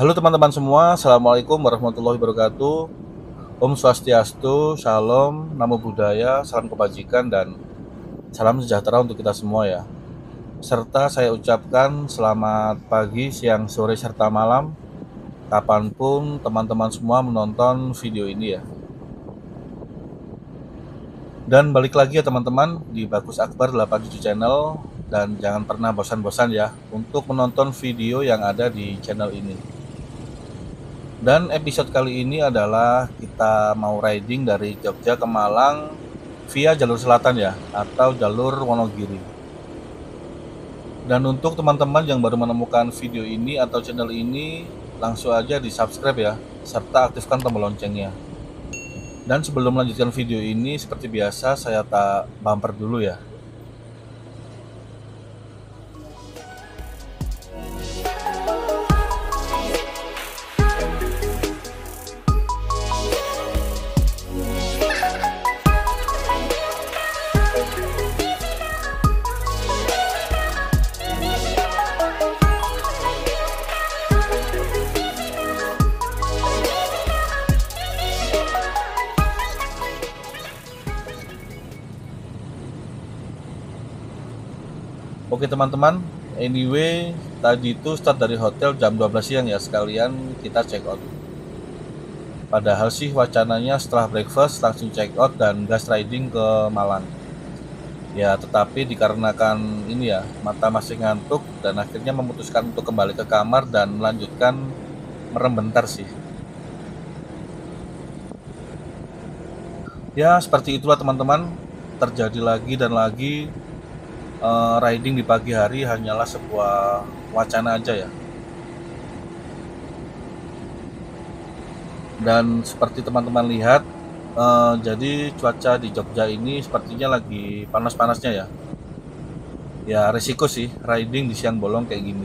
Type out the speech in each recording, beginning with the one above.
Halo teman-teman semua, Assalamualaikum warahmatullahi wabarakatuh. Om Swastiastu, Shalom, Namo Buddhaya, salam kebajikan, dan salam sejahtera untuk kita semua ya. Serta saya ucapkan selamat pagi, siang, sore, serta malam, kapanpun teman-teman semua menonton video ini ya. Dan balik lagi ya teman-teman di Bagus Akbar 87 Channel, dan jangan pernah bosan-bosan ya untuk menonton video yang ada di channel ini. Dan episode kali ini adalah kita mau riding dari Jogja ke Malang via jalur selatan ya, atau jalur Wonogiri. Dan untuk teman-teman yang baru menemukan video ini atau channel ini, langsung aja di subscribe ya, serta aktifkan tombol loncengnya. Dan sebelum melanjutkan video ini, seperti biasa saya tak bumper dulu ya. Oke teman-teman, anyway tadi itu start dari hotel jam 12 siang ya, sekalian kita check out. Padahal sih wacananya setelah breakfast langsung check out dan gas riding ke Malang. Ya tetapi dikarenakan ini ya, mata masih ngantuk dan akhirnya memutuskan untuk kembali ke kamar dan melanjutkan merem bentar sih. Ya seperti itulah teman-teman, terjadi lagi dan lagi. Riding di pagi hari hanyalah sebuah wacana aja ya. Dan seperti teman-teman lihat, jadi cuaca di Jogja ini sepertinya lagi panas-panasnya ya. Ya resiko sih riding di siang bolong kayak gini.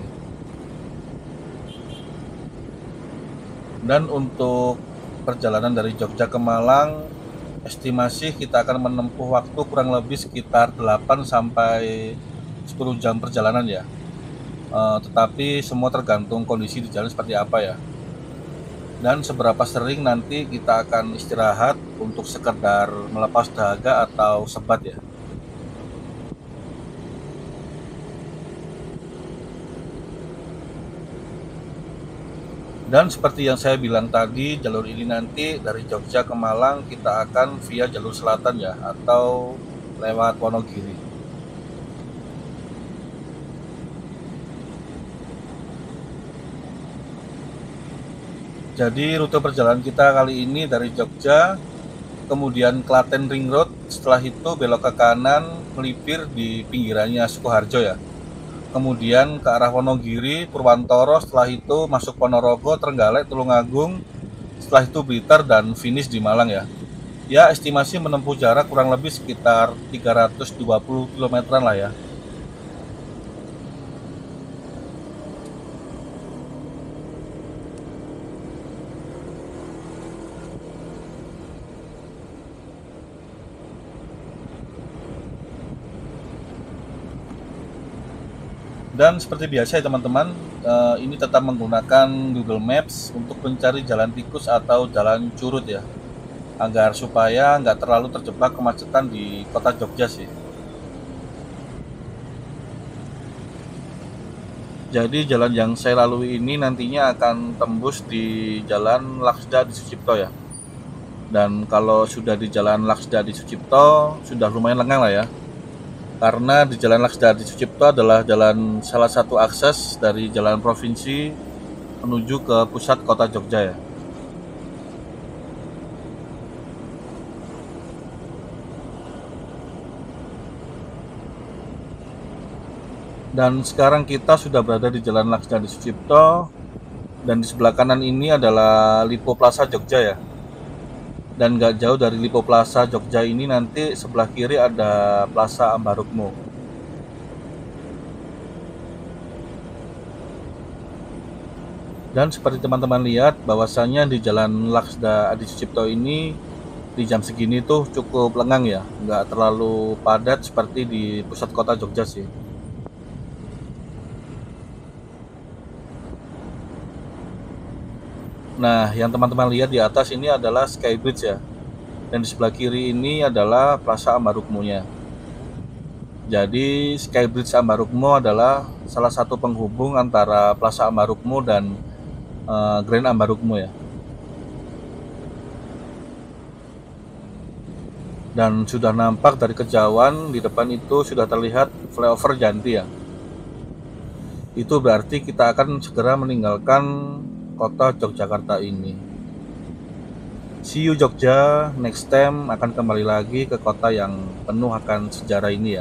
Dan untuk perjalanan dari Jogja ke Malang, estimasi kita akan menempuh waktu kurang lebih sekitar 8 sampai 10 jam perjalanan ya. Tetapi semua tergantung kondisi di jalan seperti apa ya. Dan seberapa sering nanti kita akan istirahat untuk sekedar melepas dahaga atau sebat ya. Dan seperti yang saya bilang tadi, jalur ini nanti dari Jogja ke Malang kita akan via jalur selatan ya, atau lewat Wonogiri. Jadi rute perjalanan kita kali ini dari Jogja, kemudian Klaten Ring Road, setelah itu belok ke kanan, melipir di pinggirannya Sukoharjo ya. Kemudian ke arah Wonogiri, Purwantoro, setelah itu masuk Ponorogo, Trenggalek, Tulungagung, setelah itu Blitar, dan finish di Malang ya. Ya estimasi menempuh jarak kurang lebih sekitar 320 km lah ya. Dan seperti biasa ya teman-teman, ini tetap menggunakan Google Maps untuk mencari jalan tikus atau jalan curut ya, agar supaya nggak terlalu terjebak kemacetan di kota Jogja sih. Jadi jalan yang saya lalui ini nantinya akan tembus di Jalan Laksda di Sucipto ya. Dan kalau sudah di Jalan Laksda di Sucipto, sudah lumayan lengang lah ya. Karena di Jalan Laksda di Sucipto adalah jalan salah satu akses dari jalan provinsi menuju ke pusat kota Jogja ya. Dan sekarang kita sudah berada di Jalan Laksda di Sucipto, dan di sebelah kanan ini adalah Lipo Plaza Jogja ya. Dan nggak jauh dari Lipo Plaza Jogja ini nanti sebelah kiri ada Plaza Ambarukmo. Dan seperti teman-teman lihat bahwasannya di Jalan Laksda Adi Sucipto ini di jam segini tuh cukup lengang ya, nggak terlalu padat seperti di pusat kota Jogja sih. Nah, yang teman-teman lihat di atas ini adalah Skybridge ya, dan di sebelah kiri ini adalah Plaza Ambarukmo-nya. Jadi Skybridge Ambarukmo adalah salah satu penghubung antara Plaza Ambarukmo dan Grand Ambarukmo ya. Dan sudah nampak dari kejauhan di depan itu sudah terlihat flyover Janti ya. Itu berarti kita akan segera meninggalkan kota Yogyakarta ini. See you Jogja, next time akan kembali lagi ke kota yang penuh akan sejarah ini ya.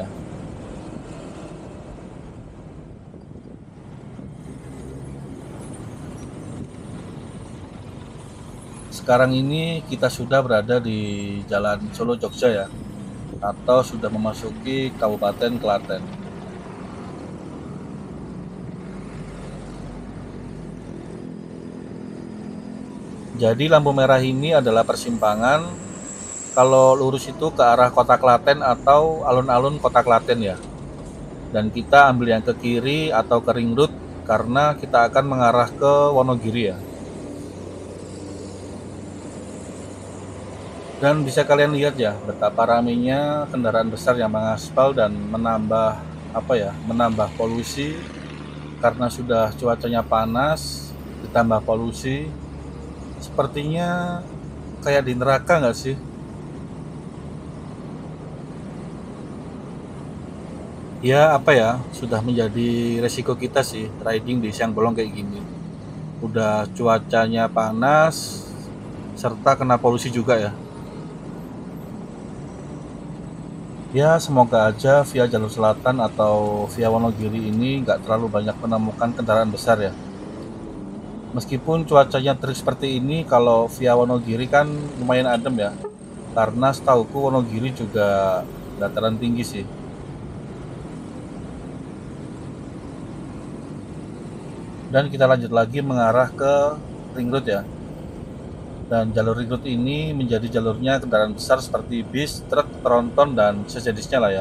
Sekarang ini kita sudah berada di Jalan Solo Jogja ya, atau sudah memasuki Kabupaten Klaten. Jadi lampu merah ini adalah persimpangan kalau lurus itu ke arah kota Klaten atau alun-alun kota Klaten ya. Dan kita ambil yang ke kiri atau ke ring road karena kita akan mengarah ke Wonogiri ya. Dan bisa kalian lihat ya betapa ramainya kendaraan besar yang mengaspal dan menambah polusi karena sudah cuacanya panas ditambah polusi. Sepertinya kayak di neraka nggak sih? Ya sudah menjadi resiko kita sih riding di siang bolong kayak gini. Udah cuacanya panas serta kena polusi juga ya. Ya semoga aja via jalur selatan atau via Wonogiri ini nggak terlalu banyak menemukan kendaraan besar ya. Meskipun cuacanya terik seperti ini, kalau via Wonogiri kan lumayan adem ya. Karena setauku Wonogiri juga dataran tinggi sih. Dan kita lanjut lagi mengarah ke ring road ya. Dan jalur ring road ini menjadi jalurnya kendaraan besar seperti bis, truk, tronton, dan sejenisnya lah ya.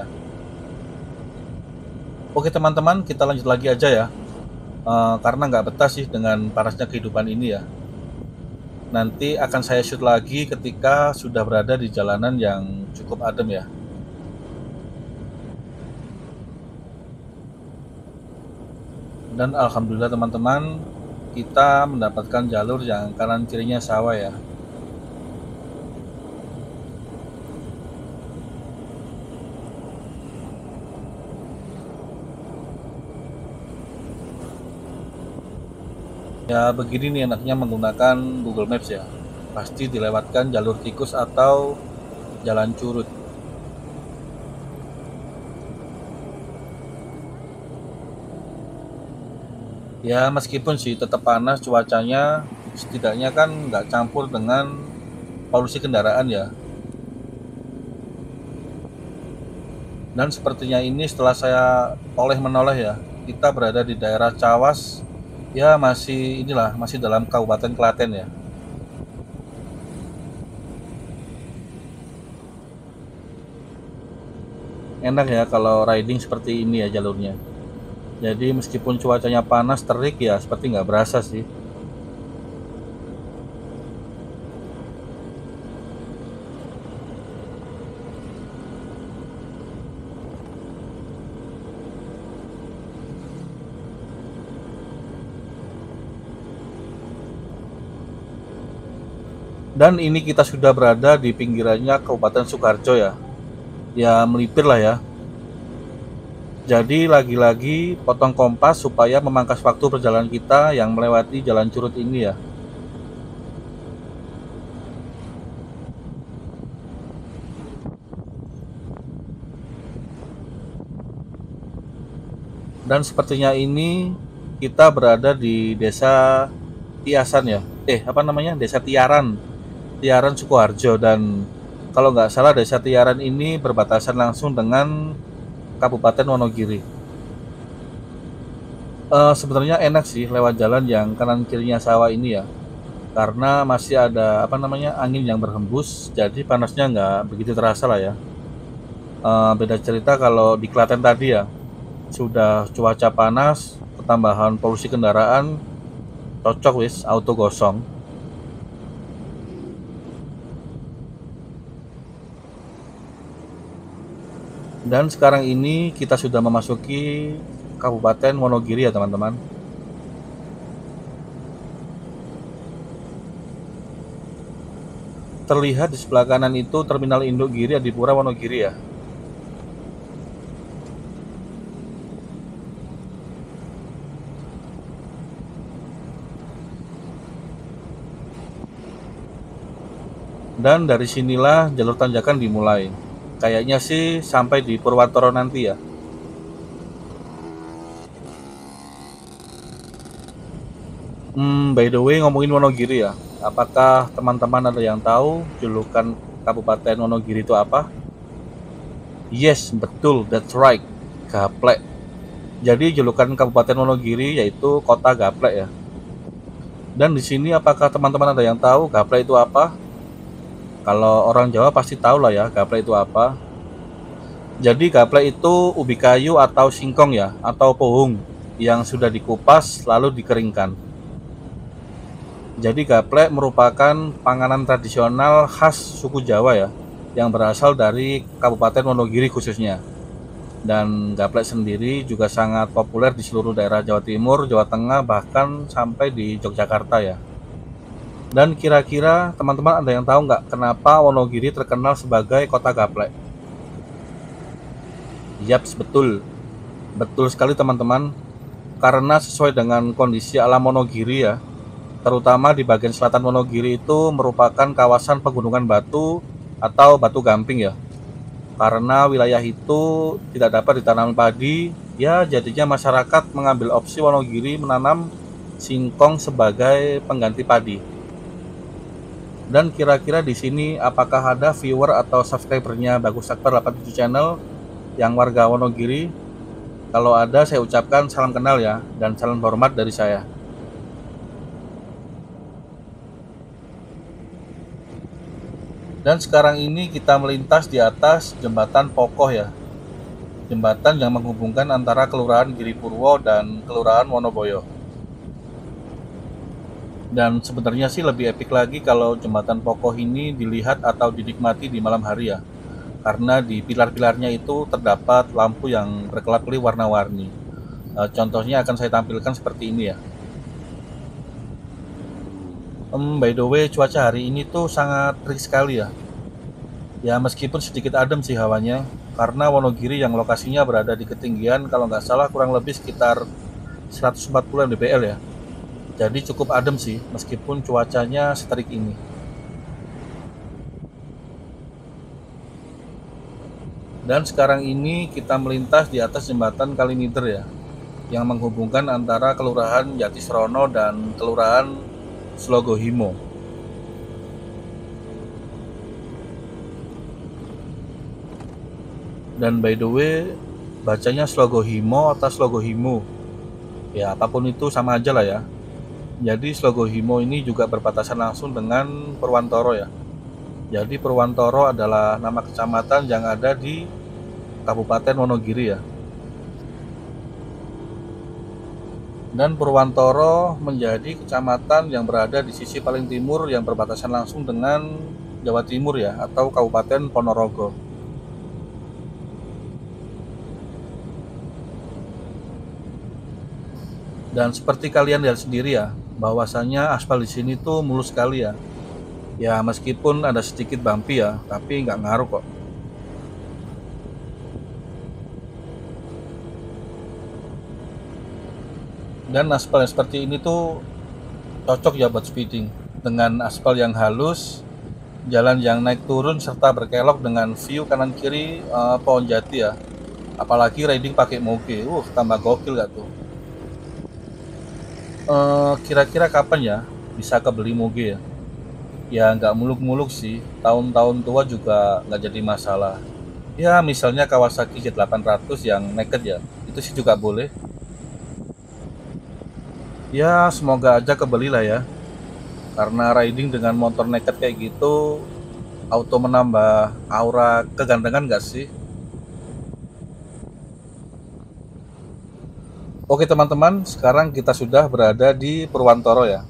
Oke teman-teman, kita lanjut lagi aja ya. Karena nggak betah sih dengan panasnya kehidupan ini ya. Nanti akan saya shoot lagi ketika sudah berada di jalanan yang cukup adem ya. Dan alhamdulillah teman-teman, kita mendapatkan jalur yang kanan kirinya sawah ya. Ya begini nih enaknya menggunakan Google Maps ya. Pasti dilewatkan jalur tikus atau jalan curut. Ya meskipun sih tetap panas cuacanya, setidaknya kan nggak campur dengan polusi kendaraan ya. Dan sepertinya ini setelah saya menoleh ya, kita berada di daerah Cawas, ya masih dalam Kabupaten Klaten ya. Enak ya kalau riding seperti ini ya jalurnya. Jadi meskipun cuacanya panas terik ya seperti nggak berasa sih. Dan ini kita sudah berada di pinggirannya Kabupaten Sukoharjo ya. Ya melipir lah ya. Jadi lagi-lagi potong kompas supaya memangkas waktu perjalanan kita yang melewati jalan curut ini ya. Dan sepertinya ini kita berada di desa Tiasan ya. Desa Tiaran. Tiaran Sukoharjo, dan kalau nggak salah desa Tiaran ini berbatasan langsung dengan Kabupaten Wonogiri. Sebenarnya enak sih lewat jalan yang kanan kirinya sawah ini ya, karena masih ada angin yang berhembus, jadi panasnya nggak begitu terasa lah ya. Beda cerita kalau di Klaten tadi ya, sudah cuaca panas, ketambahan polusi kendaraan, cocok wis auto gosong. Dan sekarang ini kita sudah memasuki Kabupaten Wonogiri ya teman-teman. Terlihat di sebelah kanan itu Terminal Induk Giri Adipura Wonogiri ya. Dan dari sinilah jalur tanjakan dimulai. Kayaknya sih sampai di Purwantoro nanti ya. By the way, ngomongin Wonogiri ya. Apakah teman-teman ada yang tahu julukan Kabupaten Wonogiri itu apa? Yes, betul, that's right. Gaplek. Jadi julukan Kabupaten Wonogiri yaitu Kota Gaplek ya. Dan di sini apakah teman-teman ada yang tahu gaplek itu apa? Kalau orang Jawa pasti tahu lah ya gaplek itu apa. Jadi gaplek itu ubi kayu atau singkong ya, atau pohung yang sudah dikupas lalu dikeringkan. Jadi gaplek merupakan panganan tradisional khas suku Jawa ya, yang berasal dari Kabupaten Wonogiri khususnya. Dan gaplek sendiri juga sangat populer di seluruh daerah Jawa Timur, Jawa Tengah, bahkan sampai di Yogyakarta ya. Dan kira-kira teman-teman ada yang tahu nggak kenapa Wonogiri terkenal sebagai kota gaplek? Yaps, betul. Betul sekali teman-teman. Karena sesuai dengan kondisi alam Wonogiri ya, terutama di bagian selatan Wonogiri itu merupakan kawasan pegunungan batu atau batu gamping ya. Karena wilayah itu tidak dapat ditanam padi, ya jadinya masyarakat mengambil opsi Wonogiri menanam singkong sebagai pengganti padi. Dan kira-kira di sini apakah ada viewer atau subscribernya Bagus Akbar 87 channel yang warga Wonogiri? Kalau ada, saya ucapkan salam kenal ya, dan salam hormat dari saya. Dan sekarang ini kita melintas di atas jembatan Pokoh ya. Jembatan yang menghubungkan antara Kelurahan Giripurwo dan Kelurahan Wonoboyo. Dan sebenarnya sih lebih epik lagi kalau jembatan Pokoh ini dilihat atau dinikmati di malam hari ya. Karena di pilar-pilarnya itu terdapat lampu yang berkelap-kelip warna-warni. Contohnya akan saya tampilkan seperti ini ya. By the way, cuaca hari ini tuh sangat terik sekali ya. Ya meskipun sedikit adem sih hawanya, karena Wonogiri yang lokasinya berada di ketinggian kalau nggak salah kurang lebih sekitar 140 mdpl ya. Jadi cukup adem sih, meskipun cuacanya seterik ini. Dan sekarang ini kita melintas di atas jembatan Kalimeter ya, yang menghubungkan antara Kelurahan Jatisrono dan Kelurahan Slogohimo. Dan by the way, bacanya Slogohimo atau Slogohimo. Ya apapun itu sama aja lah ya. Jadi Slogohimo ini juga berbatasan langsung dengan Purwantoro ya. Jadi Purwantoro adalah nama kecamatan yang ada di Kabupaten Wonogiri ya. Dan Purwantoro menjadi kecamatan yang berada di sisi paling timur yang berbatasan langsung dengan Jawa Timur ya, atau Kabupaten Ponorogo. Dan seperti kalian lihat sendiri ya, bahwasanya aspal di sini tuh mulus sekali ya. Ya meskipun ada sedikit bumpy ya, tapi nggak ngaruh kok. Dan aspal yang seperti ini tuh cocok ya buat speeding. Dengan aspal yang halus, jalan yang naik turun serta berkelok dengan view kanan kiri pohon jati ya. Apalagi riding pakai moge, tambah gokil gak tuh. Kira-kira kapan ya bisa kebeli moge ya? Ya nggak muluk-muluk sih, tahun-tahun tua juga nggak jadi masalah. Ya misalnya Kawasaki Z800 yang naked ya, itu sih juga boleh. Ya semoga aja kebeli lah ya, karena riding dengan motor naked kayak gitu auto menambah aura kegantengan nggak sih? Oke teman-teman, sekarang kita sudah berada di Purwantoro ya.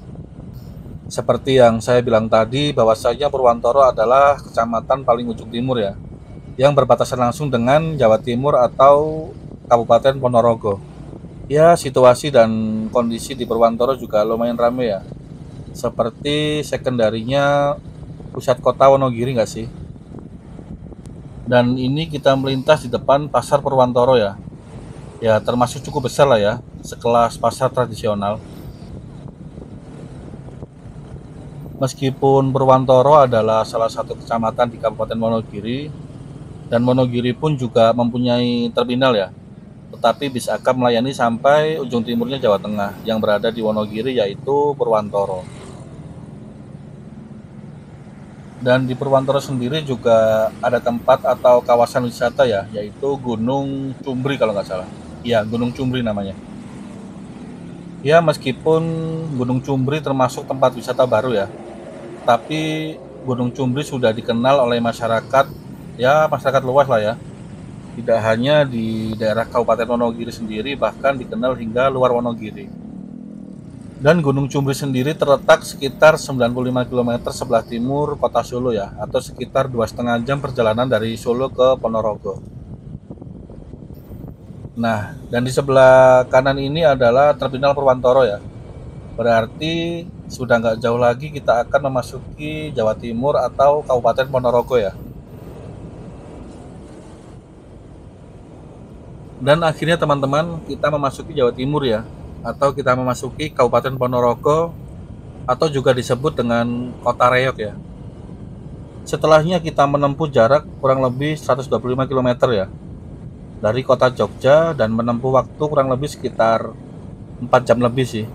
Seperti yang saya bilang tadi, bahwasanya Purwantoro adalah kecamatan paling ujung timur ya. yang berbatasan langsung dengan Jawa Timur atau Kabupaten Ponorogo. Ya, situasi dan kondisi di Purwantoro juga lumayan ramai ya. Seperti sekundarinya pusat kota Wonogiri nggak sih? Dan ini kita melintas di depan pasar Purwantoro ya. Ya, termasuk cukup besar lah ya, sekelas pasar tradisional. Meskipun Purwantoro adalah salah satu kecamatan di Kabupaten Wonogiri, dan Wonogiri pun juga mempunyai terminal ya, tetapi bisa akan melayani sampai ujung timurnya Jawa Tengah yang berada di Wonogiri yaitu Purwantoro. Dan di Purwantoro sendiri juga ada tempat atau kawasan wisata ya, yaitu Gunung Cumbri kalau nggak salah. Iya, Gunung Cumbri namanya. Ya, meskipun Gunung Cumbri termasuk tempat wisata baru ya, tapi Gunung Cumbri sudah dikenal oleh masyarakat, ya masyarakat luas lah ya. Tidak hanya di daerah Kabupaten Wonogiri sendiri, bahkan dikenal hingga luar Wonogiri. Dan Gunung Cumbri sendiri terletak sekitar 95 km sebelah timur kota Solo ya, atau sekitar 2,5 jam perjalanan dari Solo ke Ponorogo. Nah, dan di sebelah kanan ini adalah terminal Purwantoro ya. Berarti sudah nggak jauh lagi kita akan memasuki Jawa Timur atau Kabupaten Ponorogo ya. Dan akhirnya teman-teman kita memasuki Jawa Timur ya, atau kita memasuki Kabupaten Ponorogo atau juga disebut dengan Kota Reyok ya. Setelahnya kita menempuh jarak kurang lebih 125 km ya dari kota Jogja dan menempuh waktu kurang lebih sekitar 4 jam lebih sih.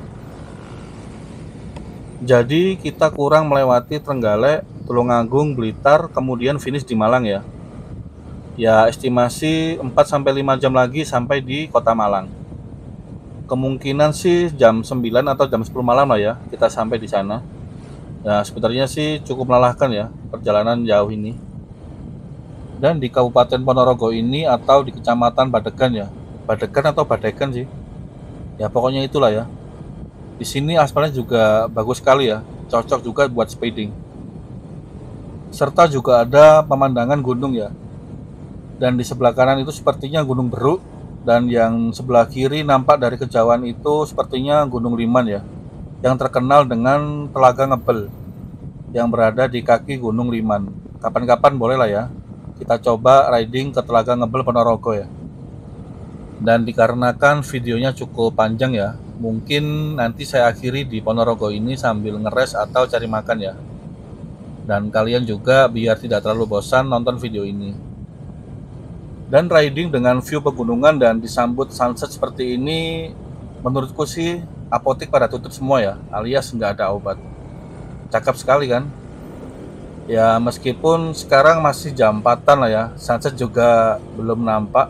Jadi kita kurang melewati Trenggalek, Tulungagung, Blitar, kemudian finish di Malang ya. Ya estimasi 4 sampai 5 jam lagi sampai di Kota Malang. Kemungkinan sih jam 9 atau jam 10 malam lah ya kita sampai di sana. Ya sebenarnya sih cukup melelahkan ya perjalanan jauh ini. Dan di Kabupaten Ponorogo ini atau di Kecamatan Badegan ya. Badegan atau Badegan sih. Ya pokoknya itulah ya. Di sini aspalnya juga bagus sekali ya. Cocok juga buat speeding. Serta juga ada pemandangan gunung ya. Dan di sebelah kanan itu sepertinya Gunung Beruk, dan yang sebelah kiri nampak dari kejauhan itu sepertinya Gunung Liman ya, yang terkenal dengan Telaga Ngebel yang berada di kaki Gunung Liman. Kapan-kapan boleh lah ya kita coba riding ke Telaga Ngebel Ponorogo ya. Dan dikarenakan videonya cukup panjang ya, mungkin nanti saya akhiri di Ponorogo ini sambil ngeres atau cari makan ya. Dan kalian juga biar tidak terlalu bosan nonton video ini. Dan riding dengan view pegunungan dan disambut sunset seperti ini, menurutku sih apotik pada tutup semua ya, alias nggak ada obat. Cakep sekali kan? Ya meskipun sekarang masih jam 4-an lah ya, sunset juga belum nampak.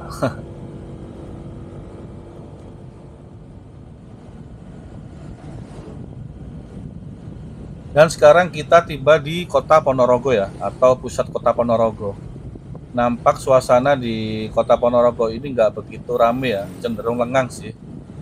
Dan sekarang kita tiba di kota Ponorogo ya, atau pusat kota Ponorogo. Nampak suasana di kota Ponorogo ini nggak begitu rame ya, cenderung lengang sih.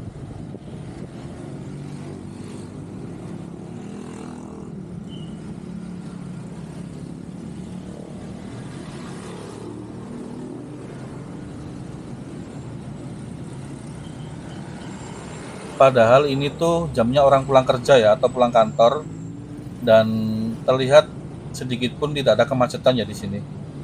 Padahal ini tuh jamnya orang pulang kerja ya, atau pulang kantor, dan terlihat sedikit pun tidak ada kemacetan ya di sini.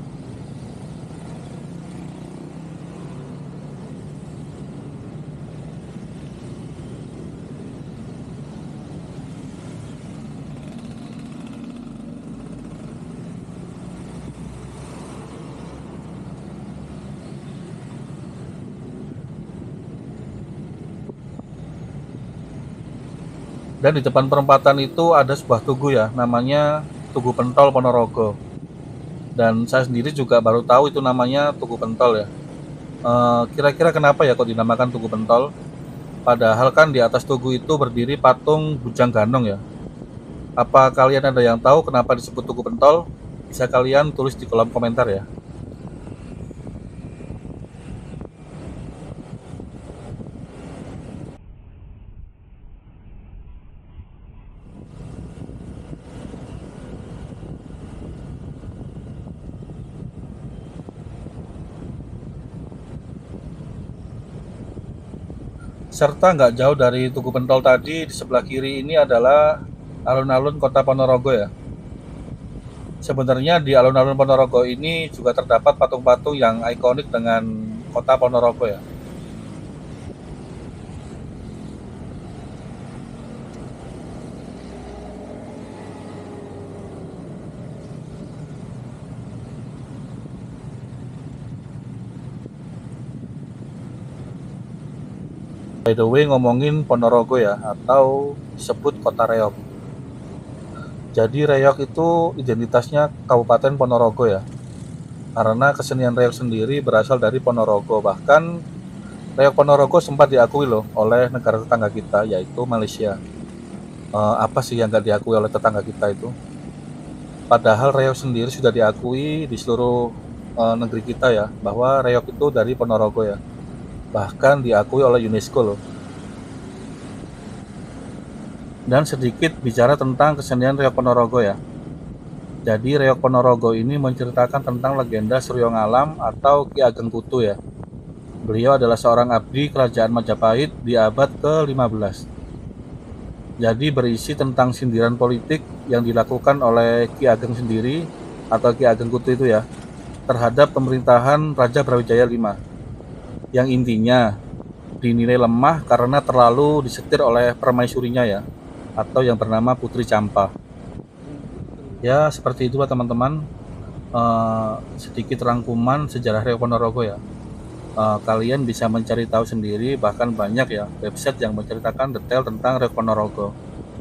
Dan di depan perempatan itu ada sebuah tugu ya, namanya Tugu Pentol Ponorogo. Dan saya sendiri juga baru tahu itu namanya Tugu Pentol ya. Kira-kira kenapa ya kok dinamakan Tugu Pentol? Padahal kan di atas tugu itu berdiri patung Bujang Ganong ya. Apa kalian ada yang tahu kenapa disebut Tugu Pentol? Bisa kalian tulis di kolom komentar ya. Serta nggak jauh dari Tugu Pentol tadi, di sebelah kiri ini adalah alun-alun Kota Ponorogo ya. Sebenarnya di alun-alun Ponorogo ini juga terdapat patung-patung yang ikonik dengan Kota Ponorogo ya. By the way, ngomongin Ponorogo ya, atau disebut Kota Reog. Jadi Reog itu identitasnya Kabupaten Ponorogo ya. Karena kesenian reog sendiri berasal dari Ponorogo. Bahkan reog Ponorogo sempat diakui loh oleh negara tetangga kita, yaitu Malaysia. Apa sih yang nggak diakui oleh tetangga kita itu? Padahal reog sendiri sudah diakui di seluruh negeri kita ya, bahwa reog itu dari Ponorogo ya. Bahkan diakui oleh UNESCO loh. Dan sedikit bicara tentang kesenian reog Ponorogo ya. Jadi reog Ponorogo ini menceritakan tentang legenda Suryo Ngalam atau Ki Ageng Kutu ya. Beliau adalah seorang abdi kerajaan Majapahit di abad ke-15. Jadi berisi tentang sindiran politik yang dilakukan oleh Ki Ageng sendiri atau Ki Ageng Kutu itu ya, terhadap pemerintahan Raja Brawijaya V, yang intinya dinilai lemah karena terlalu disetir oleh permaisurinya ya, atau yang bernama Putri Campa. Ya seperti itu teman-teman, sedikit rangkuman sejarah reog Ponorogo ya. Kalian bisa mencari tahu sendiri, bahkan banyak ya website yang menceritakan detail tentang reog Ponorogo.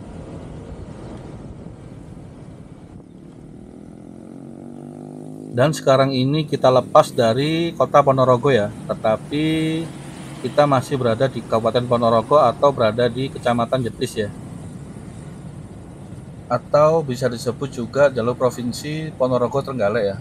Dan sekarang ini kita lepas dari Kota Ponorogo ya, tetapi kita masih berada di Kabupaten Ponorogo atau berada di Kecamatan Jetis ya, atau bisa disebut juga jalur provinsi Ponorogo Trenggalek ya.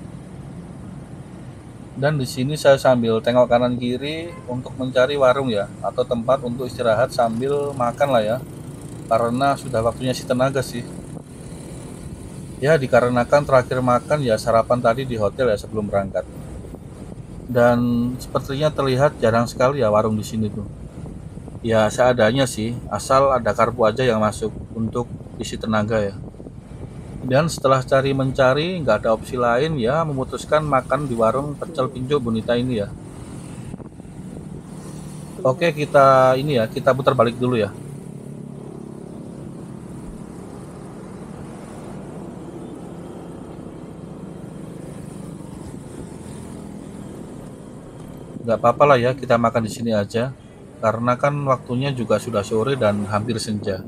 Dan di sini saya sambil tengok kanan kiri untuk mencari warung ya, atau tempat untuk istirahat sambil makan lah ya, karena sudah waktunya isi tenaga sih. Ya dikarenakan terakhir makan ya sarapan tadi di hotel ya sebelum berangkat. Dan sepertinya terlihat jarang sekali ya warung di sini tuh. Ya seadanya sih, asal ada karbu aja yang masuk untuk isi tenaga ya. Dan setelah cari mencari nggak ada opsi lain ya, memutuskan makan di warung pecel pinjo Bunita ini ya. Oke, kita putar balik dulu ya. Nggak apa-apa lah ya, kita makan di sini aja. Karena kan waktunya juga sudah sore dan hampir senja.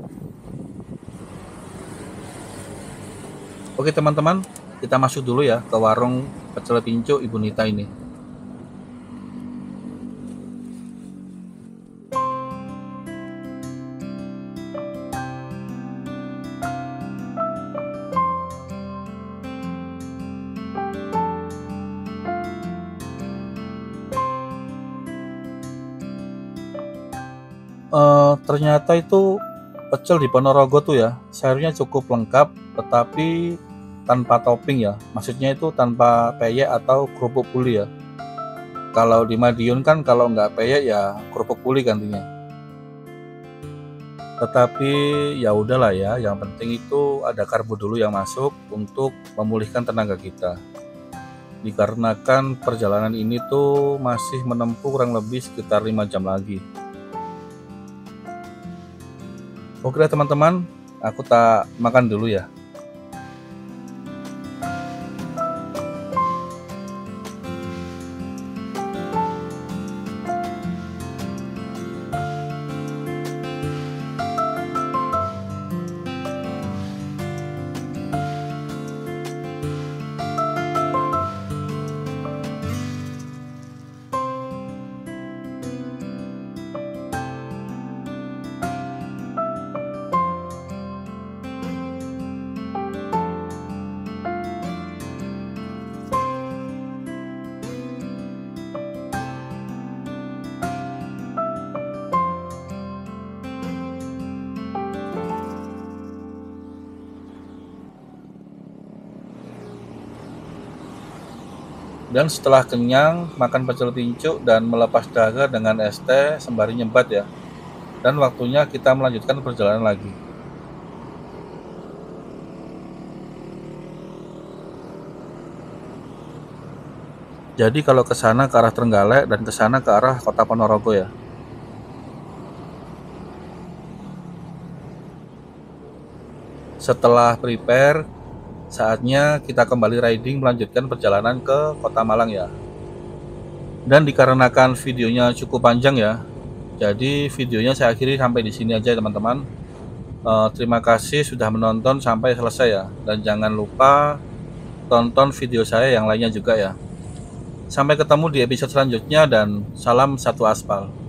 Oke teman-teman, kita masuk dulu ya ke warung pecel pinco Ibu Nita ini. Ternyata itu pecel di Ponorogo tuh ya, sayurnya cukup lengkap, tetapi tanpa topping ya. Maksudnya itu tanpa peyek atau kerupuk puli ya. Kalau di Madiun kan kalau nggak peyek ya kerupuk puli gantinya. Tetapi ya udahlah ya, yang penting itu ada karbo dulu yang masuk untuk memulihkan tenaga kita. Dikarenakan perjalanan ini tuh masih menempuh kurang lebih sekitar 5 jam lagi. Oke teman-teman, aku tak makan dulu ya. Dan setelah kenyang, makan pecel pincuk dan melepas dahaga dengan es teh sembari nyembat ya. Dan waktunya kita melanjutkan perjalanan lagi. Jadi kalau ke sana ke arah Trenggalek dan ke sana ke arah Kota Ponorogo ya. Setelah prepare, saatnya kita kembali riding melanjutkan perjalanan ke Kota Malang ya. Dan dikarenakan videonya cukup panjang ya, jadi videonya saya akhiri sampai di sini aja teman-teman. Terima kasih sudah menonton sampai selesai ya, dan jangan lupa tonton video saya yang lainnya juga ya. Sampai ketemu di episode selanjutnya dan salam satu aspal.